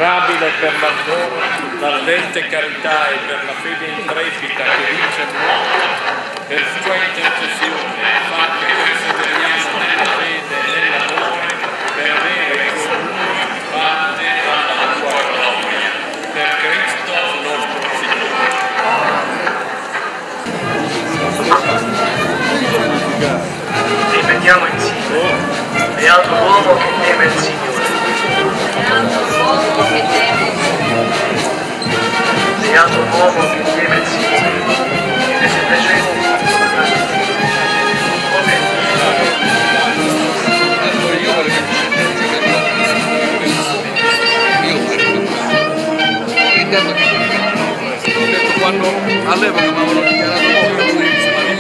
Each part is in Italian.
mirabile per l'ardore, l'ardente carità e per la fede intrepida che vince il mondo, per sua intercessione fa che perseveriamo nella fede e nell'amore, per avere comune parte alla tua gloria. Per Cristo nostro Signore. Ripetiamo insieme. Beato l'uomo che teme il Signore. Beato l'uomo che teme il Signore. E nei 700 quando all'epoca mi avevano dichiarato morto, poi si va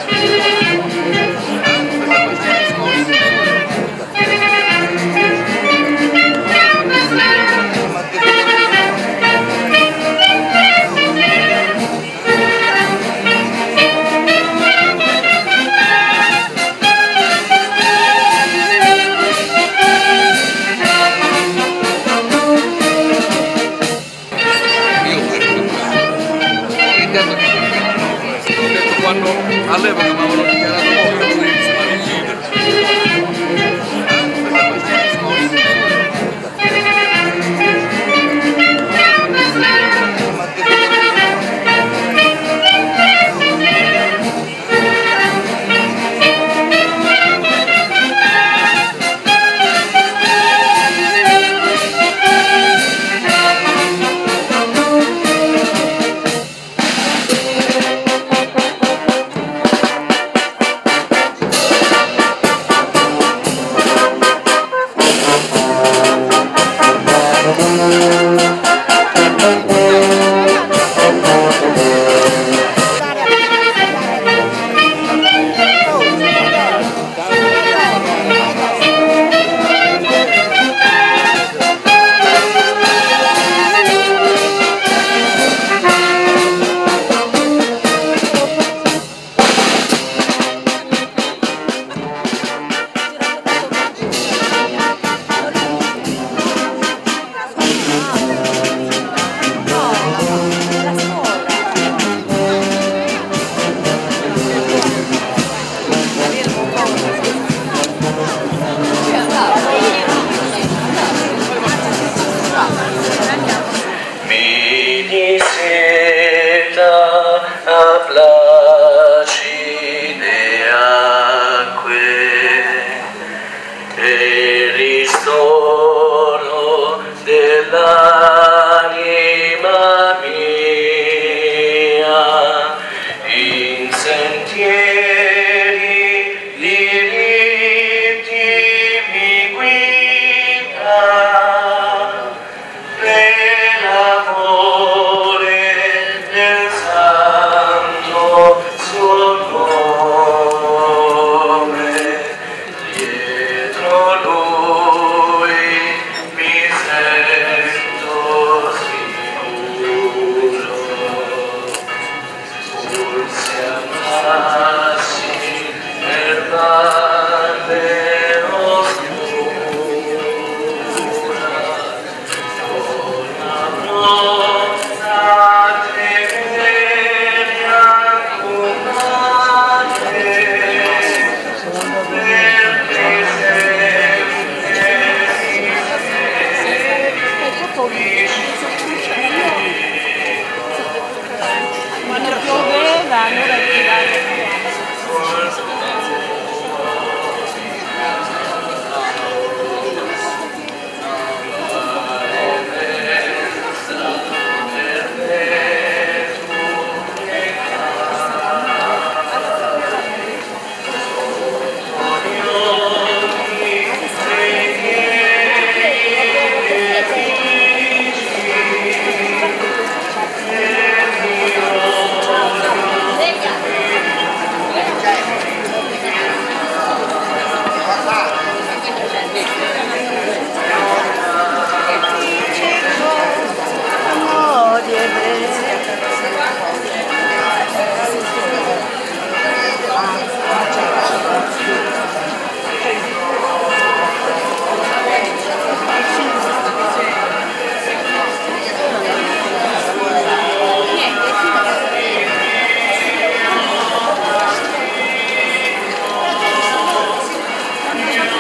quando all'epoca mi avevano dichiarato morto, poi si va placide acque e ristoro dell'anima mia in sentieri diritti mi guida per amore del santo suo nome, dietro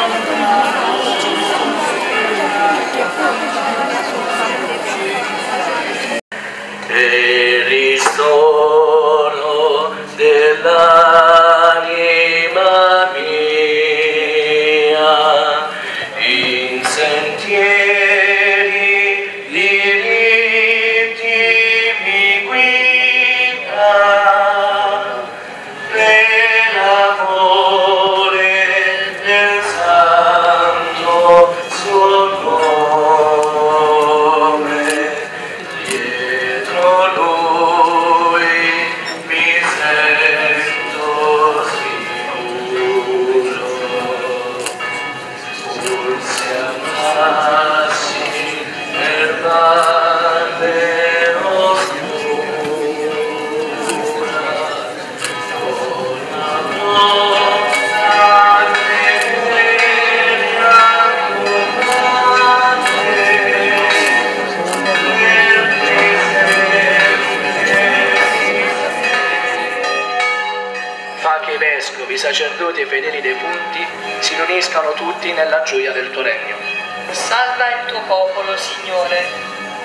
E ristoro dell'anima mia in sentieri diritti mi guida per amore del santo suo nome. Dietro lui mi sento sicuro, pur se andassi per valle oscura, con la tenera fa che i vescovi, i sacerdoti e i fedeli defunti si riuniscano tutti nella gioia del tuo regno. Salva il tuo popolo, Signore.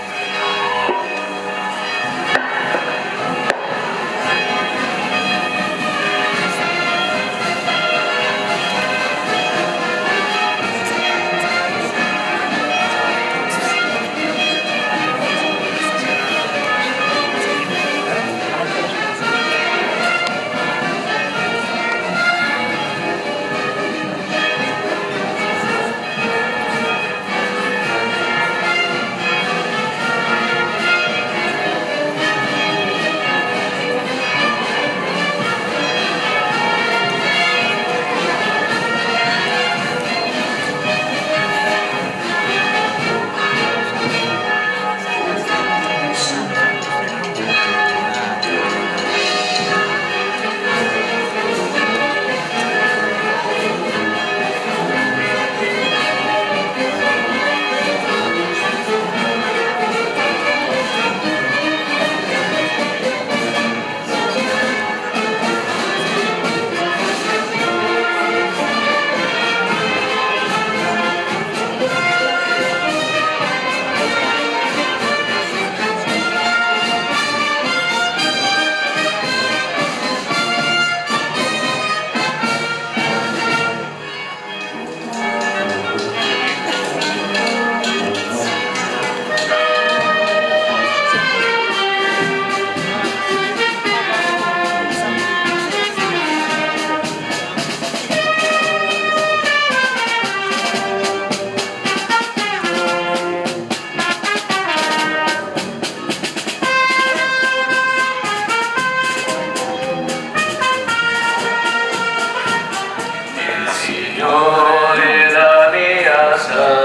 Signore, la mia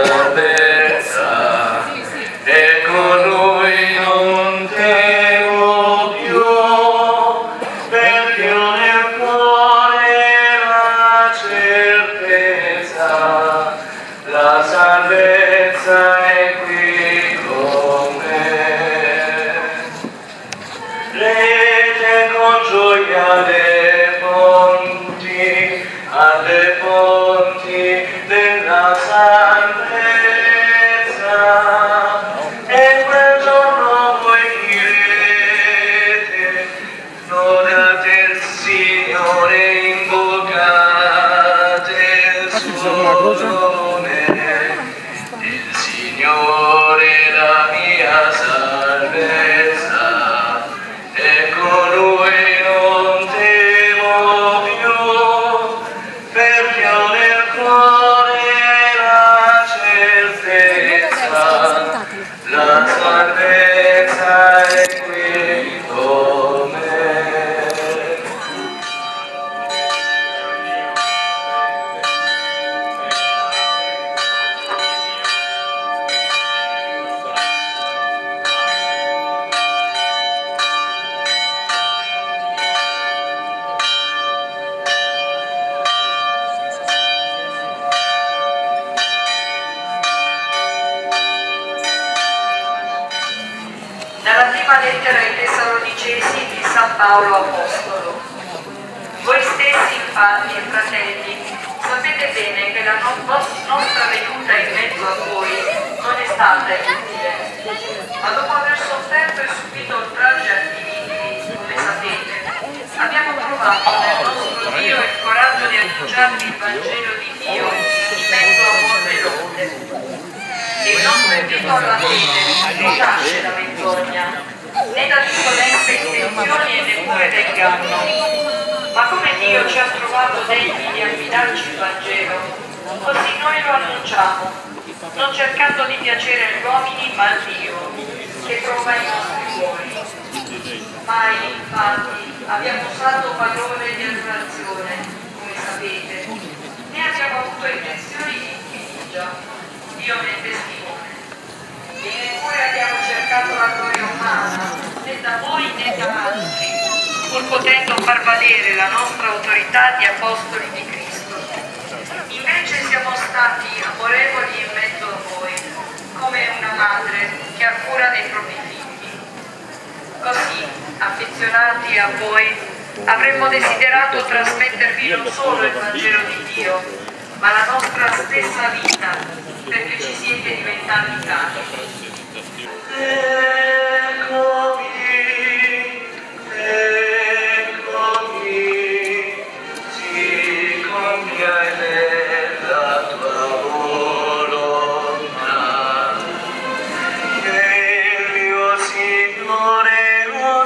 salvezza, e con lui non temo più, perché ho nel cuore la certezza, la salvezza è qui con me. Rete con gioia le fonti, alle fonti della salvezza, e quel giorno voi direte: lodate il Signore, invocate il suo nome. Il Signore la mia salvezza, e con lui non temo più, perché ho nel cuore la certezza, la salvezza è qui con me. Dalla prima lettera ai Tessalonicesi di San Paolo Apostolo. Voi stessi, padri e fratelli, sapete bene che la vostra a voi non è stata inutile, ma dopo aver sofferto e subito oltraggi antichini, come sapete, abbiamo trovato nel nostro Dio il coraggio di annunciarvi il Vangelo di Dio in mezzo a molte lotte. E il nostro invito alla fede non nasce da menzogna, né da disoneste intenzioni e neppure da inganno, ma come Dio ci ha trovato degni di affidarci il Vangelo, così noi lo annunciamo, non cercando di piacere agli uomini ma a Dio, che prova i nostri cuori. Mai, infatti, abbiamo usato parole di adorazione, come sapete, né abbiamo avuto intenzioni di invidia, Dio ne è testimone. E neppure abbiamo cercato la gloria umana, né da voi né da altri, pur potendo far valere la nostra autorità di apostoli di Cristo. Invece siamo stati amorevoli in mezzo a voi, come una madre che ha cura dei propri figli. Così, affezionati a voi, avremmo desiderato trasmettervi non solo il Vangelo di Dio, ma la nostra stessa vita, perché ci siete diventati cari. Si compia nella tua volontà, che il mio Signore ho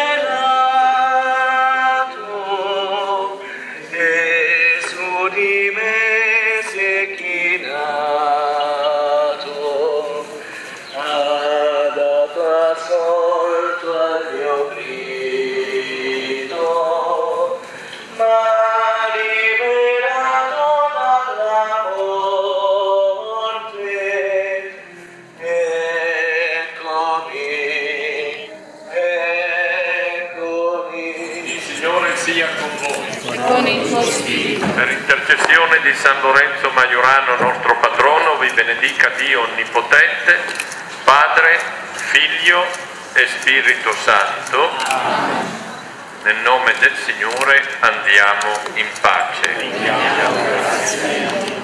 sperato, e su di me si è chinato, ha dato ascolto al mio grido, m'ha liberato dalla morte. Eccomi, eccomi. Il Signore sia con voi. Con il tuo spirito. Per intercessione di San Lorenzo Majorano, nostro patrono, vi benedica Dio Onnipotente, Padre, Figlio e Spirito Santo. Nel nome del Signore andiamo in pace.